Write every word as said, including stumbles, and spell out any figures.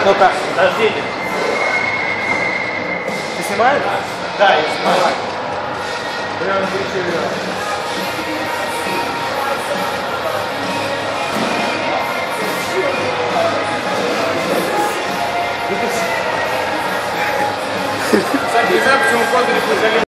Ну-ка. Подождите. Ты снимаешь? Да, я снимаю. Прямо включили. Кстати, не знаю, почему Козырев не залез.